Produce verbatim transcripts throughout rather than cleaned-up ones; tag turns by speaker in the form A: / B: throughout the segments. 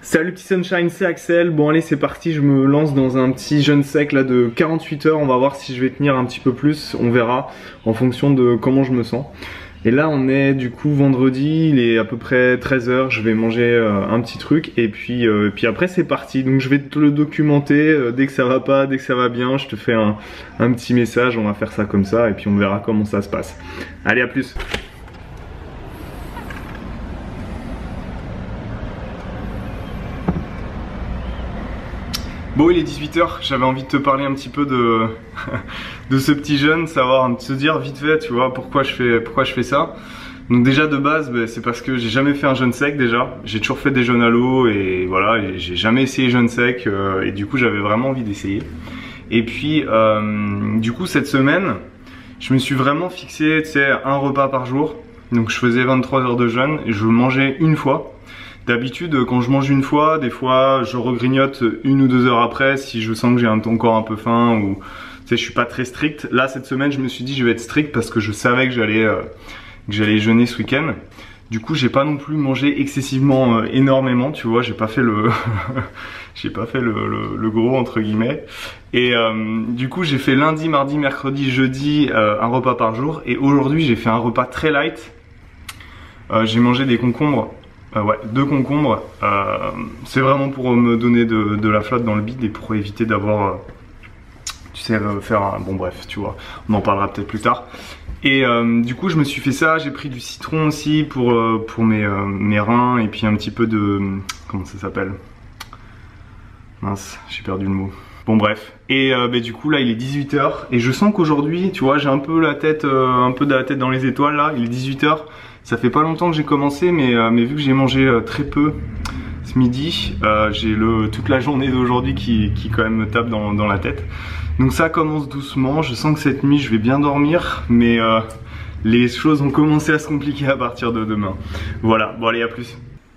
A: Salut petit sunshine, c'est Axel. Bon allez c'est parti, je me lance dans un petit jeûne sec là de quarante-huit heures. On va voir si je vais tenir un petit peu plus, on verra en fonction de comment je me sens. Et là on est du coup vendredi, il est à peu près treize heures, je vais manger euh, un petit truc et puis, euh, puis après c'est parti. Donc je vais te le documenter, euh, dès que ça va pas, dès que ça va bien, je te fais un, un petit message, on va faire ça comme ça et puis on verra comment ça se passe. Allez à plus. Bon il est dix-huit heures, j'avais envie de te parler un petit peu de, de ce petit jeûne, savoir, de se dire vite fait tu vois pourquoi je fais, pourquoi je fais ça. Donc déjà de base bah, c'est parce que j'ai jamais fait un jeûne sec déjà, j'ai toujours fait des jeûnes à l'eau et voilà, j'ai jamais essayé jeûne sec euh, et du coup j'avais vraiment envie d'essayer. Et puis euh, du coup cette semaine je me suis vraiment fixé tu sais un repas par jour, donc je faisais vingt-trois heures de jeûne et je mangeais une fois. D'habitude, quand je mange une fois, des fois, je regrignote une ou deux heures après si je sens que j'ai un encore un peu faim ou tu sais, je suis pas très strict. Là, cette semaine, je me suis dit je vais être strict parce que je savais que j'allais euh, que j'allais jeûner ce week-end. Du coup, j'ai pas non plus mangé excessivement euh, énormément, tu vois. J'ai pas fait le j'ai pas fait le, le, le gros entre guillemets. Et euh, du coup, j'ai fait lundi, mardi, mercredi, jeudi euh, un repas par jour. Et aujourd'hui, j'ai fait un repas très light. Euh, j'ai mangé des concombres. Euh, ouais, deux concombres, euh, c'est vraiment pour me donner de, de la flotte dans le bide et pour éviter d'avoir, euh, tu sais, euh, faire un... Bon bref, tu vois, on en parlera peut-être plus tard. Et euh, du coup je me suis fait ça, j'ai pris du citron aussi pour, euh, pour mes, euh, mes reins et puis un petit peu de... Comment ça s'appelle? Mince, j'ai perdu le mot. Bon bref, et euh, bah, du coup là il est dix-huit heures et je sens qu'aujourd'hui, tu vois, j'ai un peu la tête, euh, un peu de la tête dans les étoiles là, il est dix-huit heures. Ça fait pas longtemps que j'ai commencé, mais, euh, mais vu que j'ai mangé euh, très peu ce midi, euh, j'ai le toute la journée d'aujourd'hui qui, qui quand même me tape dans, dans la tête. Donc ça commence doucement, je sens que cette nuit je vais bien dormir, mais euh, les choses ont commencé à se compliquer à partir de demain. Voilà, bon allez à plus.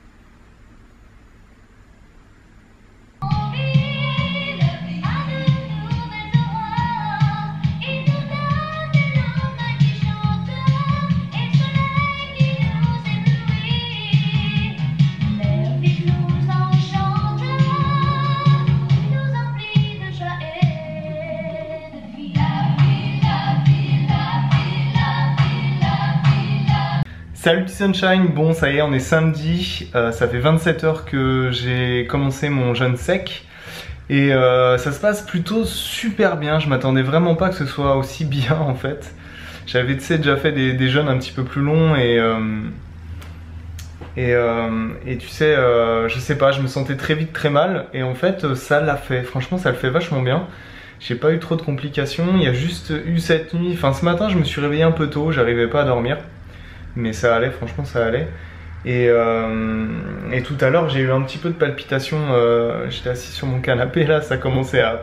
A: Salut petit sunshine, bon ça y est on est samedi, euh, ça fait vingt-sept heures que j'ai commencé mon jeûne sec et euh, ça se passe plutôt super bien, je m'attendais vraiment pas que ce soit aussi bien en fait. J'avais tu sais déjà fait des, des jeûnes un petit peu plus longs et euh, et, euh, et tu sais, euh, je sais pas, je me sentais très vite très mal et en fait ça l'a fait, franchement ça le fait vachement bien. J'ai pas eu trop de complications, il y a juste eu cette nuit, enfin ce matin je me suis réveillé un peu tôt, j'arrivais pas à dormir. Mais ça allait, franchement ça allait. Et, euh, et tout à l'heure j'ai eu un petit peu de palpitation, euh, j'étais assis sur mon canapé là, ça commençait à...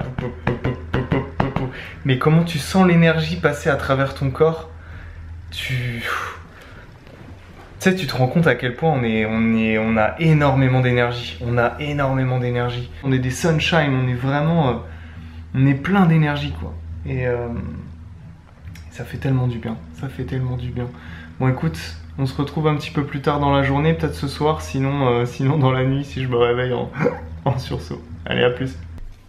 A: Mais comment tu sens l'énergie passer à travers ton corps? Tu... Tu sais, tu te rends compte à quel point on, est, on, est, on a énormément d'énergie. On a énormément d'énergie. On est des sunshine, on est vraiment... Euh, on est plein d'énergie quoi. Et euh, ça fait tellement du bien, ça fait tellement du bien. Bon écoute, on se retrouve un petit peu plus tard dans la journée, peut-être ce soir, sinon, euh, sinon dans la nuit si je me réveille en, en sursaut. Allez, à plus.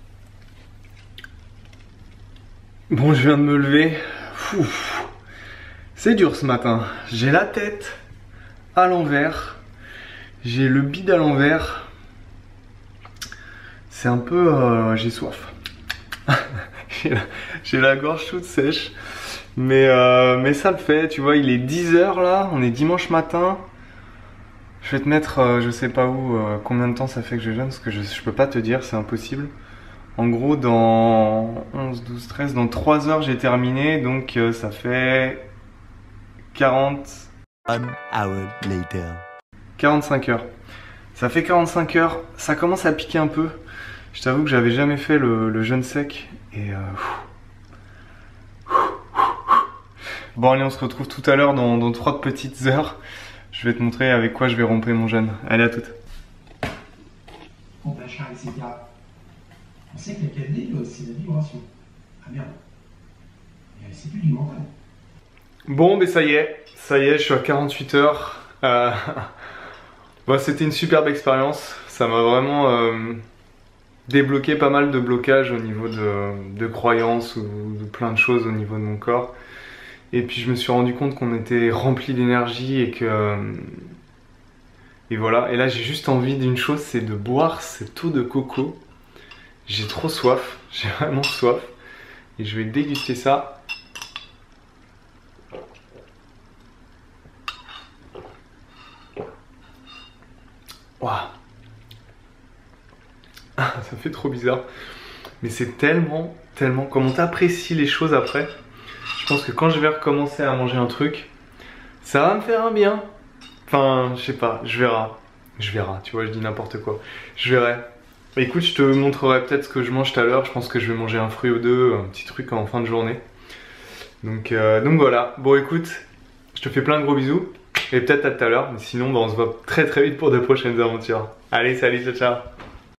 A: Bon, je viens de me lever. C'est dur ce matin. J'ai la tête à l'envers. J'ai le bide à l'envers. C'est un peu... Euh, j'ai soif. J'ai la, la gorge toute sèche. Mais, euh, mais ça le fait, tu vois, il est dix heures là, on est dimanche matin. Je vais te mettre, euh, je sais pas où, euh, combien de temps ça fait que je jeûne, parce que je, je peux pas te dire, c'est impossible. En gros, dans onze, douze, treize, dans trois heures j'ai terminé, donc euh, ça fait quarante... One hour later. quarante-cinq heures. Ça fait quarante-cinq heures, ça commence à piquer un peu. Je t'avoue que j'avais jamais fait le, le jeûne sec, et... Euh, Bon allez, on se retrouve tout à l'heure dans, dans trois petites heures. Je vais te montrer avec quoi je vais rompre mon jeûne. Allez, à toutes.
B: On sait que la cadet, c'est la vibration. Ah merde. C'est plus du mental.
A: Bon, mais ça y est. Ça y est, je suis à quarante-huit heures. Euh, Bon, c'était une superbe expérience. Ça m'a vraiment euh, débloqué pas mal de blocages au niveau de, de croyances ou de plein de choses au niveau de mon corps. Et puis je me suis rendu compte qu'on était rempli d'énergie et que... Et voilà, et là j'ai juste envie d'une chose, c'est de boire cette eau de coco. J'ai trop soif, j'ai vraiment soif. Et je vais déguster ça. Waouh. Ah, ça fait trop bizarre. Mais c'est tellement, tellement... Comment t'apprécies les choses après. Je pense que quand je vais recommencer à manger un truc, ça va me faire un bien. Enfin, je sais pas, je verrai. Je verrai, tu vois, je dis n'importe quoi. Je verrai. Bah, écoute, je te montrerai peut-être ce que je mange tout à l'heure. Je pense que je vais manger un fruit ou deux, un petit truc en fin de journée. Donc, euh, donc voilà. Bon, écoute, je te fais plein de gros bisous. Et peut-être à tout à l'heure. Mais sinon, bah, on se voit très très vite pour de prochaines aventures. Allez, salut, ciao, ciao.